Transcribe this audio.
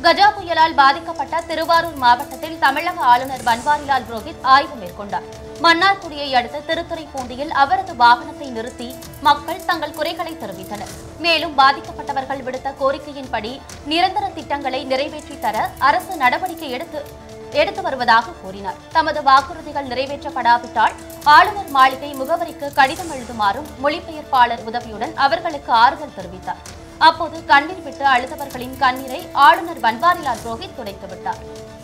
கஜா புயலால் பாதிக்கப்பட்ட திருவாரூர் மாவட்டத்தில் தமிழக ஆளுநர் பன்வாரிலால் புரோஹித் ஆய்வு மேற்கொண்டார். மன்னார்குடியை அடுத்த திருத்துறைப்பூண்டியில் அவரது வாகனத்தை நிறுத்தி மக்கள் தங்கள் குறைகளை தெரிவித்தனர். மேலும் பாதிக்கப்பட்டவர்கள் விடுத்த கோரிக்கையின்படி நிரந்தர திட்டங்களை நிறைவேற்றி தர அரசு நடவடிக்கை எடுத்து வருவதாக கூறினார். தமது வாக்குறுதிகள் நிறைவேற்றப்படாவிட்டால் ஆளுநர் மாளிகை முகவரிக்கு கடிதம் எழுதுமாறும் மொழிபெயர்ப்பாளர் உதவியுடன் அவர்களுக்கு ஆறுதல் தெரிவித்தார். அப்போது கண்ணீர் விட்டு அழுதவர்களின் கண்ணீரை ஆளுநர் பன்வாரிலால் புரோஹித் துடைத்துவிட்டார்.